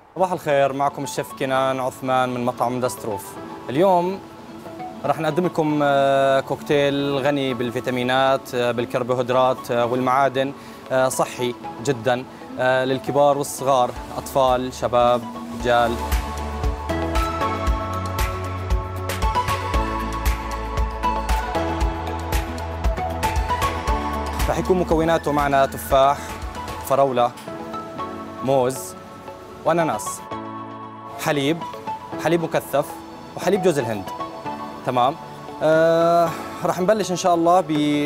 صباح الخير، معكم الشيف كنان عثمان من مطعم دستروف. اليوم راح نقدم لكم كوكتيل غني بالفيتامينات بالكربوهيدرات والمعادن، صحي جدا للكبار والصغار، أطفال، شباب، رجال. راح يكون مكوناته معنا تفاح، فراولة، موز وأناناس، حليب مكثف وحليب جوز الهند. تمام. راح نبلش إن شاء الله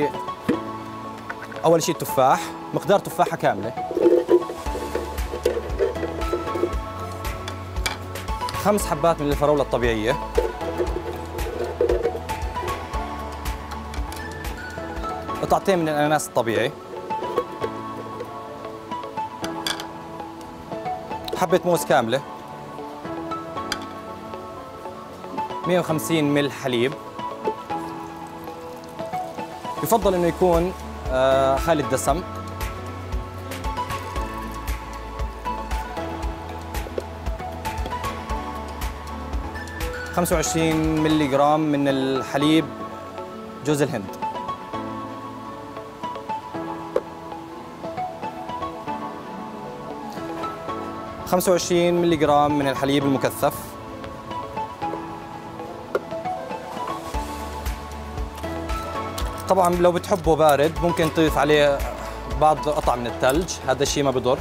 أول شيء التفاح، مقدار تفاحة كاملة، 5 حبات من الفراولة الطبيعية، قطعتين من الأناناس الطبيعي، حبة موز كاملة، 150 مل حليب، يفضل انه يكون خالي الدسم، $25 ملي جرام من الحليب جوز الهند، 25 ملي جرام من الحليب المكثف، طبعا لو بتحبه بارد ممكن تضيف عليه بعض قطع من الثلج، هذا الشيء ما بضر.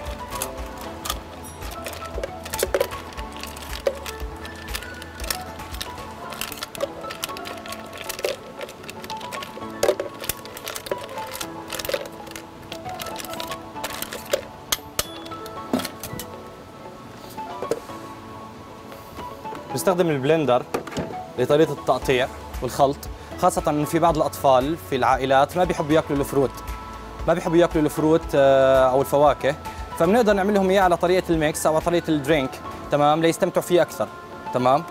بستخدم البلندر لطريقة التقطيع والخلط، خاصة إنه في بعض الأطفال في العائلات ما بيحبوا ياكلوا الفروت، أو الفواكه، فبنقدر نعمل لهم إياه على طريقة الميكس أو على طريقة الدرينك، تمام، ليستمتعوا فيه أكثر. تمام.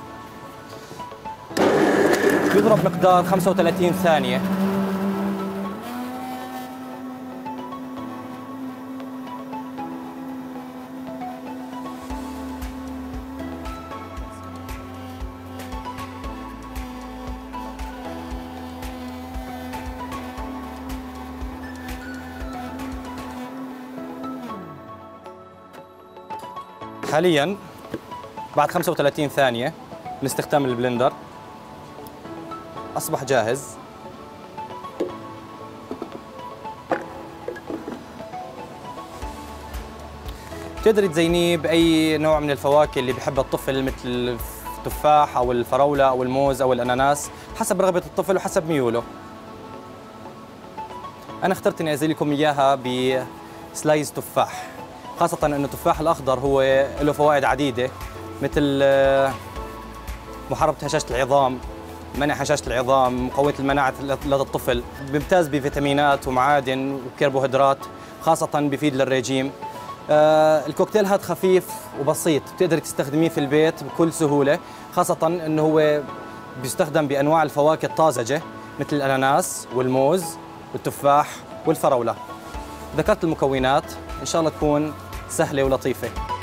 بيضرب مقدار 35 ثانية. حالياً بعد 35 ثانية من استخدام البلندر أصبح جاهز. تقدري تزينيه بأي نوع من الفواكه اللي بحب الطفل، مثل التفاح أو الفراولة أو الموز أو الأناناس، حسب رغبة الطفل وحسب ميوله. أنا اخترت إني أزين لكم إياها بسلايز تفاح، خاصة أن التفاح الأخضر هو له فوائد عديدة، مثل محاربة هشاشة العظام، منع هشاشة العظام، مقوية المناعة لدى الطفل، بيمتاز بفيتامينات ومعادن وكربوهيدرات، خاصة بفيد للرجيم. الكوكتيل هذا خفيف وبسيط، بتقدري تستخدميه في البيت بكل سهولة، خاصة أنه هو بيستخدم بأنواع الفواكه الطازجة مثل الأناناس والموز والتفاح والفراولة. ذكرت المكونات، إن شاء الله تكون سهلة ولطيفة.